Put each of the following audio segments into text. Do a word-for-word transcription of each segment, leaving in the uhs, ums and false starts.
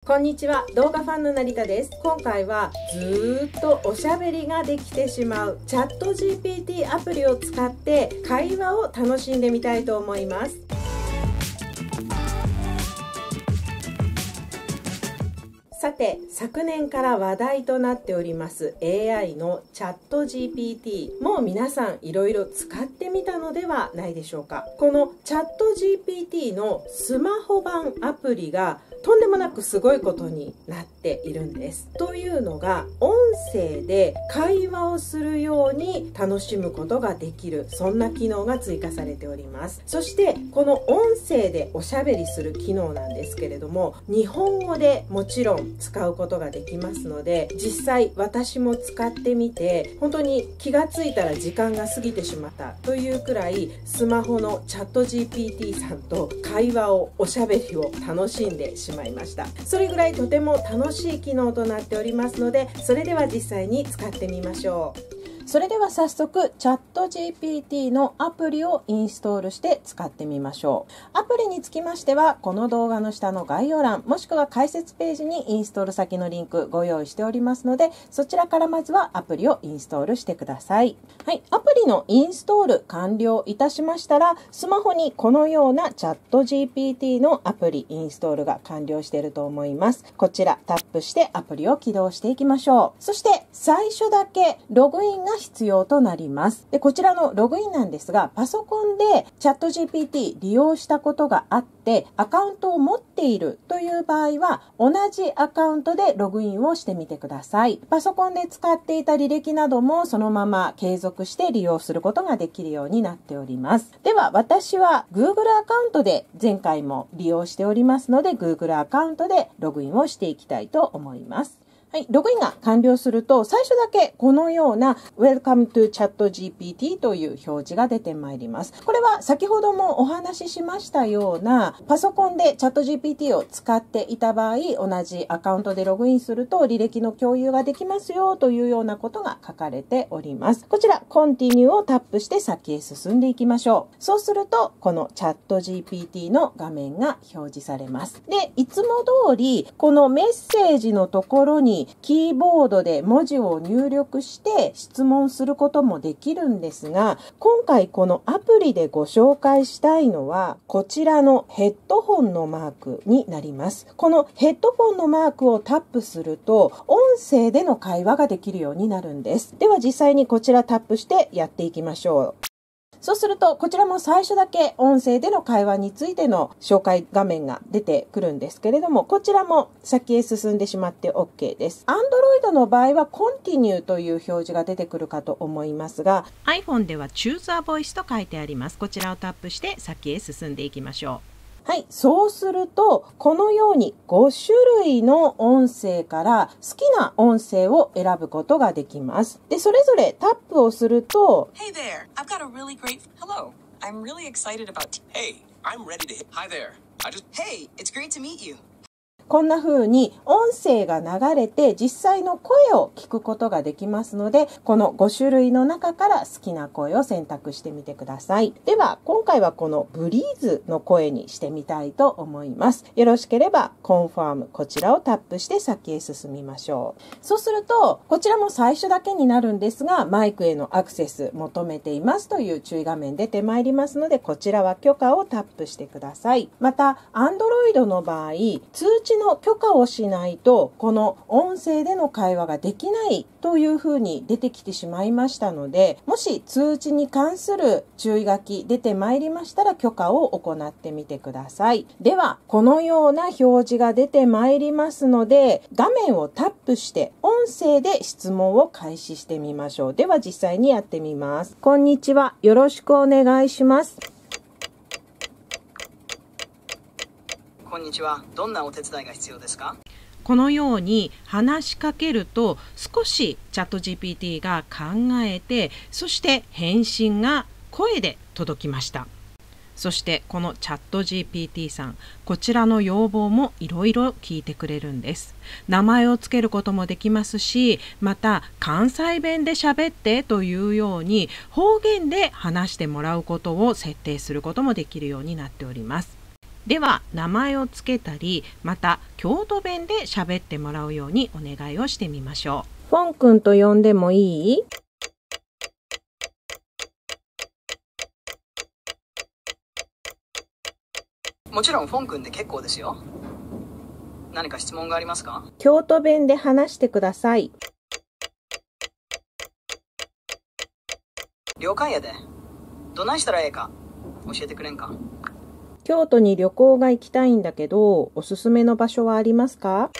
こんにちは、動画ファンの成田です。今回はずーっとおしゃべりができてしまうチャット ジーピーティー アプリを使って会話を楽しんでみたいと思います。さて、昨年から話題となっております エーアイ のチャット ジーピーティー、もう皆さんいろいろ使ってみたのではないでしょうか。このチャット ジーピーティー のスマホ版アプリがとんでもなくすごいことになっているんです。というのが、音声で会話をするように楽しむことができる、そんな機能が追加されております。そしてこの音声でおしゃべりする機能なんですけれども、日本語でもちろん使うことができますので、実際私も使ってみて本当に気がついたら時間が過ぎてしまったというくらい、スマホのチャット ジーピーティー さんと会話をおしゃべりを楽しんでしまいました。それぐらいとても楽しい機能となっておりますので、それでは実際に使ってみましょう。それでは早速チャット ジーピーティー のアプリをインストールして使ってみましょう。アプリにつきましては、この動画の下の概要欄もしくは解説ページにインストール先のリンクご用意しておりますので、そちらからまずはアプリをインストールしてください。はい、アプリのインストール完了いたしましたら、スマホにこのようなチャット ジーピーティー のアプリインストールが完了していると思います。こちらタップしてアプリを起動していきましょう。そして最初だけログインが必要となります。で、こちらのログインなんですが、パソコンでチャット ジーピーティー 利用したことがあってアカウントを持っているという場合は、同じアカウントでログインをしてみてください。パソコンで使っていた履歴などもそのまま継続して利用することができるようになっております。では私は Google アカウントで前回も利用しておりますので、 Google アカウントでログインをしていきたいと思います。はい、ログインが完了すると、最初だけこのような Welcome to チャット ジーピーティー という表示が出てまいります。これは先ほどもお話ししましたような、パソコンでチャット ジーピーティー を使っていた場合、同じアカウントでログインすると履歴の共有ができますよというようなことが書かれております。こちら Continue をタップして先へ進んでいきましょう。そうするとこのチャット ジーピーティー の画面が表示されます。で、いつも通りこのメッセージのところにキーボードで文字を入力して質問することもできるんですが、今回このアプリでご紹介したいのはこちらのヘッドホンのマークになります。このヘッドホンのマークをタップすると音声での会話ができるようになるんです。では実際にこちらタップしてやっていきましょう。そうすると、こちらも最初だけ音声での会話についての紹介画面が出てくるんですけれども、こちらも先へ進んでしまって OK です。Android の場合は Continue という表示が出てくるかと思いますが、iPhone では Choose a Voice と書いてあります。こちらをタップして先へ進んでいきましょう。はい、そうするとこのようにご種類の音声から好きな音声を選ぶことができます。で、それぞれタップをすると Hey there, I've got a really great Hello, I'm really excited about Hey, I'm ready to hit Hi there. I just Hey, it's great to meet you. こんな風に音声が流れて実際の声を聞くことができますので、このご種類の中から好きな声を選択してみてください。では今回はこのブリーズの声にしてみたいと思います。よろしければコンファーム、こちらをタップして先へ進みましょう。そうするとこちらも最初だけになるんですが、マイクへのアクセス求めていますという注意画面出てまいりますので、こちらは許可をタップしてください。また Android の場合、通知の許可をしないとこの音声での会話ができないというふうに出てきてしまいましたので、もし通知に関する注意書き出てまいりましたら許可を行ってみてください。ではこのような表示が出てまいりますので、画面をタップして音声で質問を開始してみましょう。では実際にやってみます。こんにちは、よろしくお願いします。 こんにちは。どんなお手伝いが必要ですか？ このように話しかけると少しチャット ジーピーティー が考えて、そして返信が声で届きました。そしてこのチャット ジーピーティー さん、こちらの要望もいろいろ聞いてくれるんです。名前をつけることもできますし、また関西弁で喋ってというように方言で話してもらうことを設定することもできるようになっております。 では名前をつけたり、また京都弁で喋ってもらうようにお願いをしてみましょフォン君と呼んでもいい？ もちろんフォン君で結構ですよ。何か質問がありますか？ 京都弁で話してください。 了解やで。どないしたらええか教えてくれんか？ 京都に旅行が行きたいんだけど、おすすめの場所はありますか？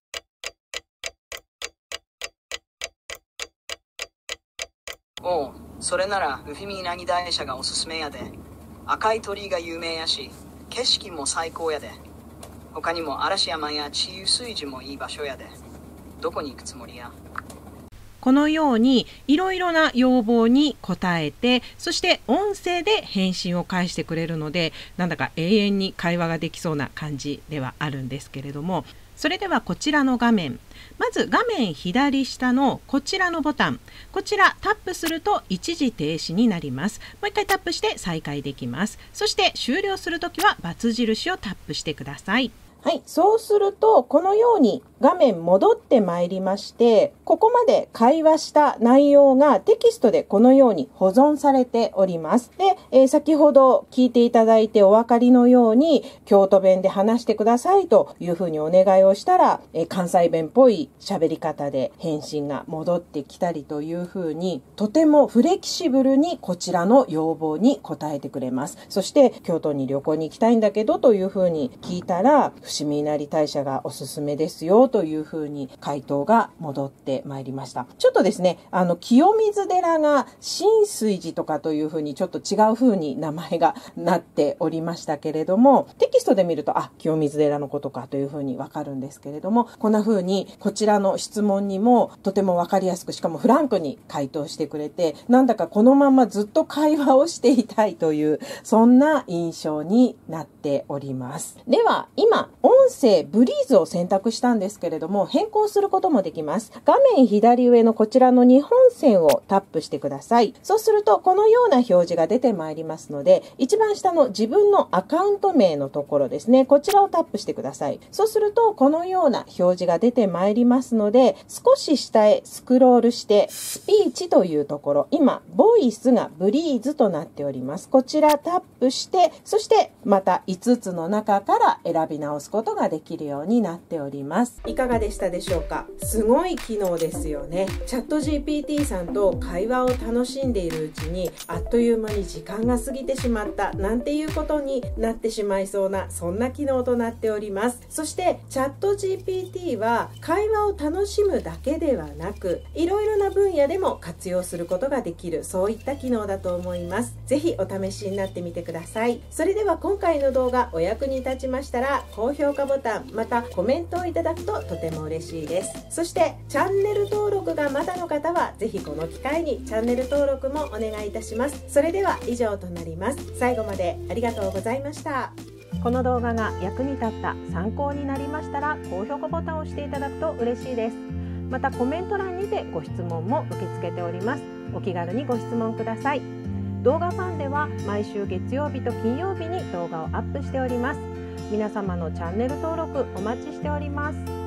おう、それなら海見稲荷大社がおすすめやで。赤い鳥居が有名やし、景色も最高やで。他にも嵐山や治癒水寺もいい場所やで。どこに行くつもりや？ このようにいろいろな要望に応えて、そして音声で返信を返してくれるので、なんだか永遠に会話ができそうな感じではあるんですけれども、それではこちらの画面、まず画面左下のこちらのボタン、こちらタップすると一時停止になります。もう一回タップして再開できます。そして終了するときは×印をタップしてください。 はい、そうするとこのように画面戻ってまいりまして、ここまで会話した内容がテキストでこのように保存されております。で、えー、先ほど聞いていただいてお分かりのように、京都弁で話してくださいというふうにお願いをしたら、えー、関西弁っぽい喋り方で返信が戻ってきたりというふうに、とてもフレキシブルにこちらの要望に応えてくれます。そして京都に旅行に行きたいんだけどというふうに聞いたら、伏見稲荷大社がおすすめですよというふうに回答が戻ってまいりました。ちょっとですね、あの清水寺が新水寺とかというふうにちょっと違うふうに名前がなっておりましたけれども、テキストで見るとあ、清水寺のことかというふうにわかるんですけれども、こんなふうにこちらの質問にもとてもわかりやすく、しかもフランクに回答してくれて、なんだかこのままずっと会話をしていたいという、そんな印象になっております。では今音声ブリーズを選択したんですけれども、変更することもできます。画面左上のこちらのにほん線をタップしてください。そうするとこのような表示が出てまいりますので、一番下の自分のアカウント名のところですね、こちらをタップしてください。そうするとこのような表示が出てまいりますので、少し下へスクロールしてスピーチというところ、今ボイスがブリーズとなっております。こちらタップして、そしてまたいつつの中から選び直すことができるようになっております。いかがでしたでしょうか？すごい機能ですよね。チャット ジーピーティー さんと会話を楽しんでいるうちに、あっという間に時間が過ぎてしまったなんていうことになってしまいそうな、そんな機能となっております。そしてチャット ジーピーティー は会話を楽しむだけではなく、いろいろな分野でも活用することができる、そういった機能だと思います。ぜひお試しになってみてください。それでは今回の動画お役に立ちましたら、高評価ボタンまたコメントをいただくととても嬉しいです。そしてチャンネル登録がまだの方は、ぜひこの機会にチャンネル登録もお願いいたします。それでは以上となります。最後までありがとうございました。この動画が役に立った、参考になりましたら、高評価ボタンを押していただくと嬉しいです。またコメント欄にてご質問も受け付けております。お気軽にご質問ください。動画ファンでは毎週月曜日と金曜日に動画をアップしております。皆様のチャンネル登録お待ちしております。